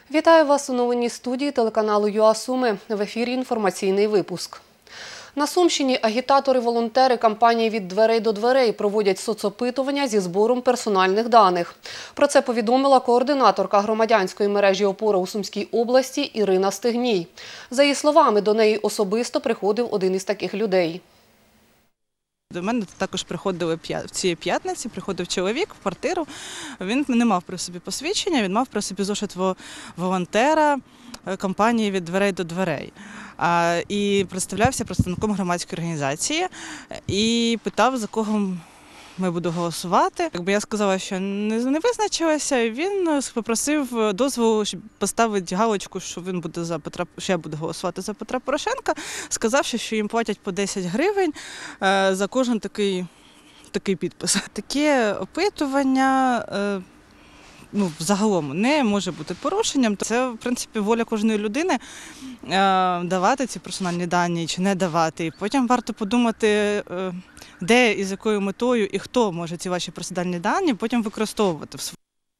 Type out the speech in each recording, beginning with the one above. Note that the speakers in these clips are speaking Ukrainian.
Вітаю вас у новинній студії телеканалу ЮА Суми. В ефірі інформаційний випуск. На Сумщині агітатори-волонтери кампанії «Від дверей до дверей» проводять соцопитування зі збором персональних даних. Про це повідомила координаторка громадянської мережі «Опора» у Сумській області Ірина Стигній. За її словами, до неї особисто приходив один із таких людей. До мене також приходили цієї п'ятниці, приходив чоловік в квартиру. Він не мав при собі посвідчення, він мав при собі зошит волонтера кампанії «Від дверей до дверей». І представлявся представником громадської організації і питав, за кого ми будемо голосувати. Якби я сказала, що не визначилася, і він попросив дозволу, щоб поставити галочку, що що я буду голосувати за Петра Порошенка, сказавши, що їм платять по 10 гривень за кожен такий підпис. Таке опитування загалом не може бути порушенням. Це, в принципі, воля кожної людини давати ці персональні дані чи не давати. І потім варто подумати, де і з якою метою і хто може ці ваші персональні дані потім використовувати в своєму.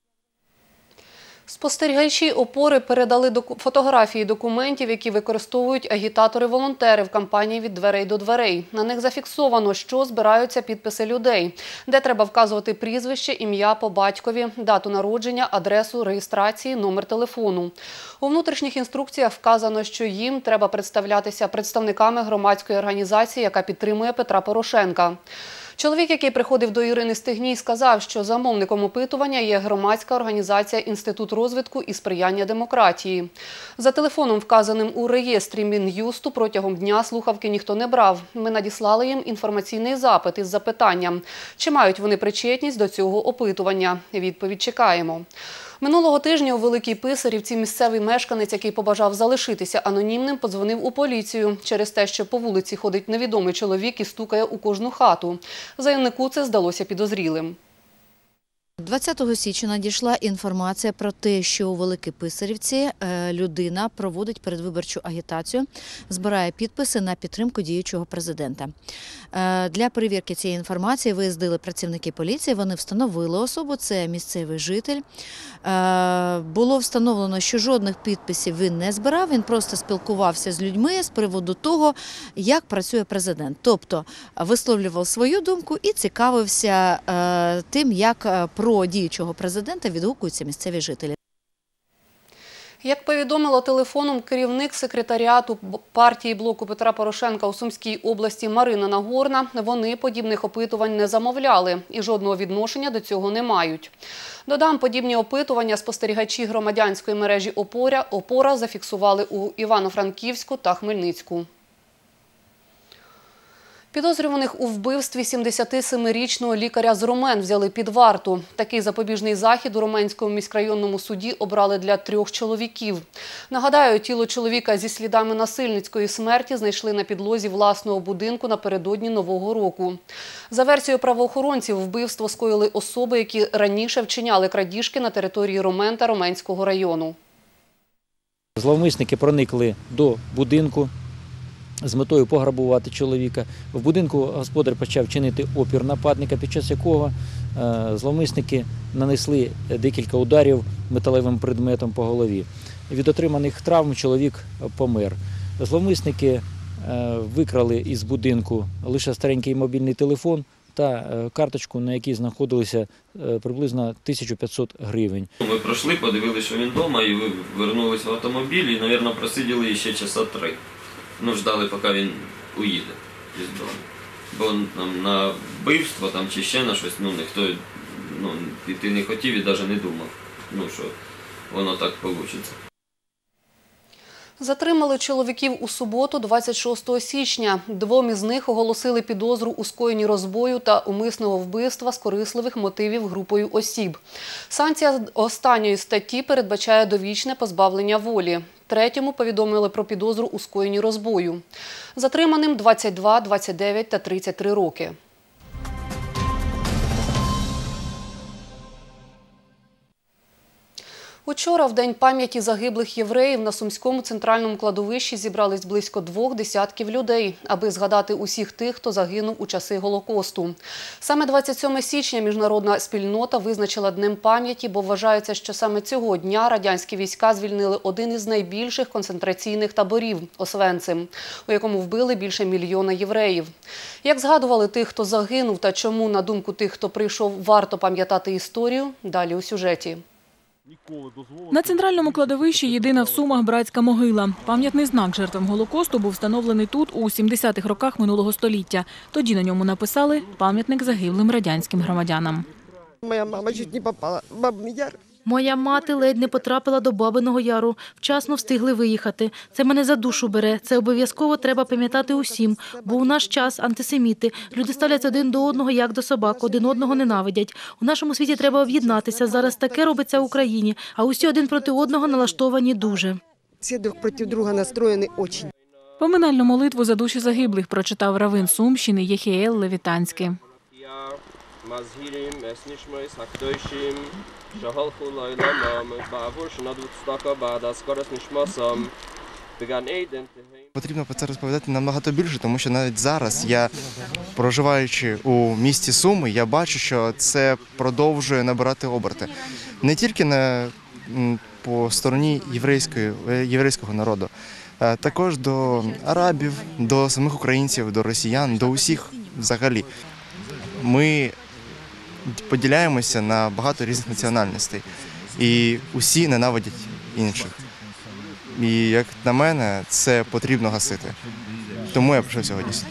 Спостерігачі «Опори» передали фотографії документів, які використовують агітатори-волонтери в кампанії «Від дверей до дверей». На них зафіксовано, що збираються підписи людей, де треба вказувати прізвище, ім'я по батькові, дату народження, адресу реєстрації, номер телефону. У внутрішніх інструкціях вказано, що їм треба представлятися представниками громадської організації, яка підтримує Петра Порошенка. Чоловік, який приходив до Ірини Стигній, сказав, що замовником опитування є громадська організація «Інститут розвитку і сприяння демократії». За телефоном, вказаним у реєстрі Мін'юсту, протягом дня слухавки ніхто не брав. Ми надіслали їм інформаційний запит із запитанням, чи мають вони причетність до цього опитування. Відповідь чекаємо. Минулого тижня у Великій Писарівці місцевий мешканець, який побажав залишитися анонімним, подзвонив у поліцію через те, що по вулиці ходить невідомий чоловік і стукає у кожну хату. Заявнику це здалося підозрілим. 20 січня надійшла інформація про те, що у Великій Писарівці людина проводить передвиборчу агітацію, збирає підписи на підтримку діючого президента. Для перевірки цієї інформації виїздили працівники поліції, вони встановили особу, це місцевий житель. Було встановлено, що жодних підписів він не збирав, він просто спілкувався з людьми з приводу того, як працює президент. Тобто висловлював свою думку і цікавився тим, як про діючого президента відгукуються місцеві жителі. Як повідомило телефоном керівник секретаріату партії блоку Петра Порошенка у Сумській області Марина Нагорна, вони подібних опитувань не замовляли і жодного відношення до цього не мають. Додам, подібні опитування спостерігачі громадянської мережі «Опора» зафіксували у Івано-Франківську та Хмельницьку. Підозрюваних у вбивстві 77-річного лікаря з Ромен взяли під варту. Такий запобіжний захід у Роменському міськрайонному суді обрали для 3 чоловіків. Нагадаю, тіло чоловіка зі слідами насильницької смерті знайшли на підлозі власного будинку напередодні Нового року. За версією правоохоронців, вбивство скоїли особи, які раніше вчиняли крадіжки на території Ромен та Роменського району. Зловмисники проникли до будинку з метою пограбувати чоловіка. В будинку господар почав чинити опір нападника, під час якого зловмисники нанесли декілька ударів металевим предметом по голові. Від отриманих травм чоловік помер. Зловмисники викрали із будинку лише старенький мобільний телефон та карточку, на якій знаходилося приблизно 1500 гривень. Ми пройшли, подивилися, що він вдома, і повернулися в автомобіль, і, мабуть, просиділи ще часа 3. Ждали, поки він уїде із дому. Бо на вбивство чи ще на щось ніхто піти не хотів і навіть не думав, що воно так вийде. Затримали чоловіків у суботу, 26 січня. 2 із них оголосили підозру у скоєнні розбою та умисного вбивства з корисливих мотивів групою осіб. Санкція останньої статті передбачає довічне позбавлення волі. 3-му повідомили про підозру у скоєнні розбою. Затриманим 22, 29 та 33 роки. Учора, в День пам'яті загиблих євреїв, на Сумському центральному кладовищі зібрались близько 2 десятків людей, аби згадати усіх тих, хто загинув у часи Голокосту. Саме 27 січня міжнародна спільнота визначила Днем пам'яті, бо вважається, що саме цього дня радянські війська звільнили один із найбільших концентраційних таборів – Освенцим, у якому вбили більше 1 мільйона євреїв. Як згадували тих, хто загинув, та чому, на думку тих, хто прийшов, варто пам'ятати історію – далі у сюжеті. На центральному кладовищі єдина в Сумах братська могила. Пам'ятний знак жертвам Голокосту був встановлений тут у 70-х роках минулого століття. Тоді на ньому написали «Пам'ятник загиблим радянським громадянам». Моя мама чуть не попала в Бабиний Яр. Моя мати ледь не потрапила до Бабиного Яру. Вчасно встигли виїхати. Це мене за душу бере. Це обов'язково треба пам'ятати усім. Бо у наш час антисеміти. Люди ставляться один до одного, як до собак, один одного ненавидять. У нашому світі треба об'єднатися. Зараз таке робиться в Україні. А усі один проти одного налаштовані дуже. Всі друг проти друга настроєні дуже. Поминальну молитву за душі загиблих прочитав раввин Сумщини Єхіел Левітанський. Потрібно про це розповідати набагато більше, тому що навіть зараз я, проживаючи у місті Суми, я бачу, що це продовжує набирати оберти. Не тільки по стороні єврейського народу, а також до арабів, до самих українців, до росіян, до усіх взагалі. Ми поділяємося на багато різних національностей і усі ненавидять інших. І, як на мене, це потрібно гасити. Тому я прийшов сьогодні сюди.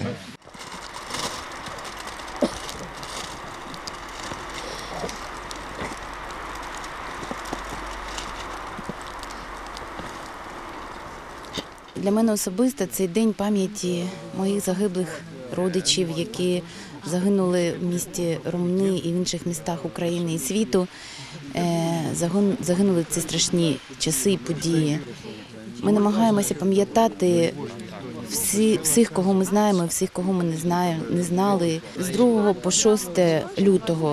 Для мене особисто цей день пам'яті моїх загиблих родичів, які загинули в місті Ромни і в інших містах України і світу. Загинули в ці страшні часи і події. Ми намагаємося пам'ятати всіх, кого ми знаємо, всіх, кого ми не знали. З 2 по 6 лютого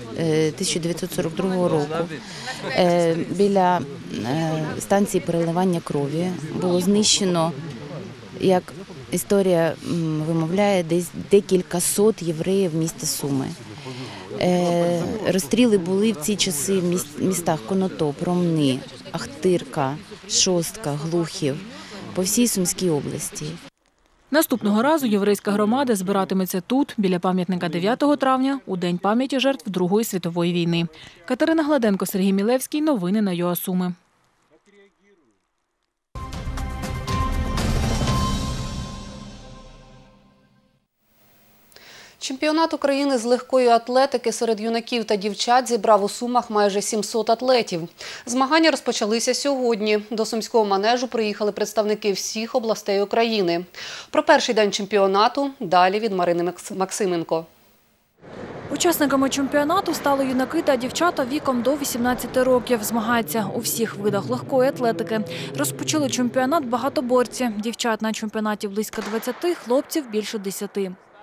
1942 року біля станції переливання крові було знищено, як історія вимовляє, десь декілька сот євреїв міста Суми. Розстріли були в ці часи в містах Конотоп, Ромни, Ахтирка, Шостка, Глухів, по всій Сумській області. Наступного разу єврейська громада збиратиметься тут, біля пам'ятника 9 травня, у День пам'яті жертв Другої світової війни. Катерина Гладенко, Сергій Мілевський. Новини на ЮА Суми. Чемпіонат України з легкої атлетики серед юнаків та дівчат зібрав у Сумах майже 700 атлетів. Змагання розпочалися сьогодні. До Сумського манежу приїхали представники всіх областей України. Про перший день чемпіонату далі від Марини Максименко. Учасниками чемпіонату стали юнаки та дівчата віком до 18 років. Змагаються у всіх видах легкої атлетики. Розпочали чемпіонат багатоборці. Дівчат на чемпіонаті близько 20, хлопців більше 10.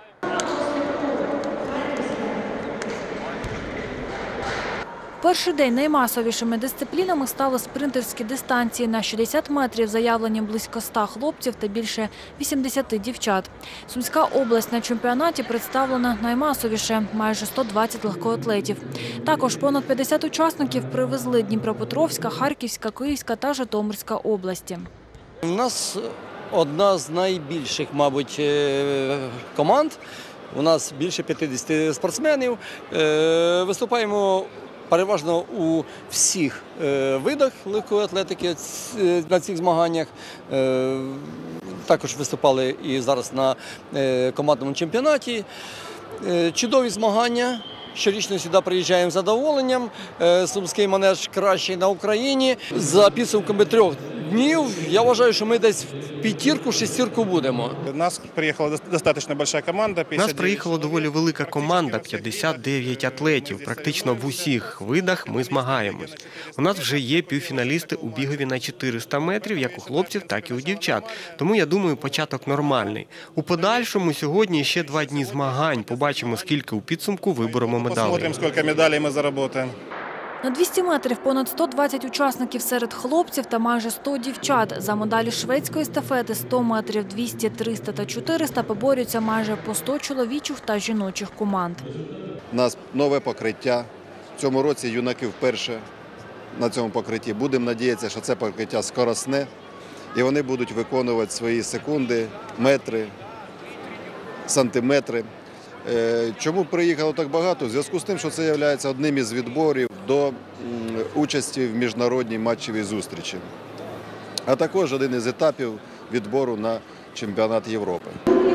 Перший день наймасовішими дисциплінами стали спринтерські дистанції. На 60 метрів заявлені близько 100 хлопців та більше 80 дівчат. Сумська область на чемпіонаті представлена наймасовіше – майже 120 легкоатлетів. Також понад 50 учасників привезли Дніпропетровська, Харківська, Київська та Житомирська області. У нас одна з найбільших, мабуть, команд. У нас більше 50 спортсменів. Виступаємо переважно у всіх видах легкої атлетики на цих змаганнях. Також виступали і зараз на командному чемпіонаті. Чудові змагання. Щорічно сюди приїжджаємо з задоволенням. Сумський манеж кращий на Україні. За підсумками 3 днів, я вважаю, що ми десь в 5-6 будемо. У нас приїхала достатньо велика команда. У нас приїхала доволі велика команда, 59 атлетів. Практично в усіх видах ми змагаємось. У нас вже є півфіналісти у бігові на 400 метрів, як у хлопців, так і у дівчат. Тому, я думаю, початок нормальний. У подальшому сьогодні ще 2 дні змагань. Побачимо, скільки у підсумку виберемо медалей. Посмотрим, скільки медалей ми заробимо. На 200 метрів понад 120 учасників серед хлопців та майже 100 дівчат. За медалі шведської естафети 100 метрів, 200, 300 та 400 поборються майже по 100 чоловічих та жіночих команд. У нас нове покриття. В цьому році юнаки вперше на цьому покритті. Будемо сподіватися, що це покриття скоростне і вони будуть виконувати свої секунди, метри, сантиметри. Чому приїхало так багато? В зв'язку з тим, що це є одним із відборів до участі в міжнародній матчевій зустрічі, а також один із етапів відбору на чемпіонат Європи.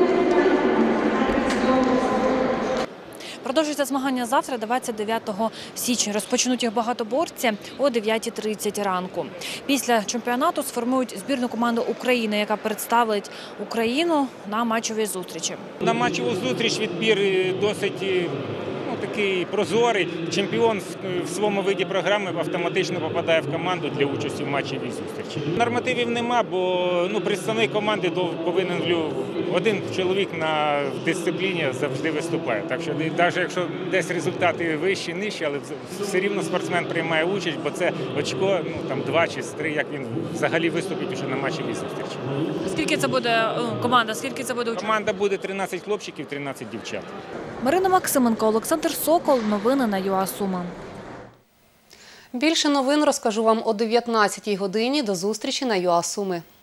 Продовжується змагання завтра, 29 січня. Розпочнуть їх багатоборці о 9:30 ранку. Після чемпіонату сформують збірну команду України, яка представить Україну на матчовій зустрічі. На матчову зустріч відбір досить такий прозорий. Чемпіон в своєму виді програми автоматично попадає в команду для участі в матчевій зустрічі. Нормативів нема, бо представник команди повинен один чоловік на дисципліні завжди виступає. Так що навіть якщо десь результати вищі, нижчі, але все рівно спортсмен приймає участь, бо це очко, 2 чи 3, як він взагалі виступить уже на матчевій зустрічі. Скільки це буде команда? Скільки це буде учасників? Команда буде 13 хлопчиків, 13 дівчат. Марина Максименко, Олександр Сокол. Новини на ЮА Суми. Більше новин розкажу вам о 19-й годині. До зустрічі на ЮА Суми.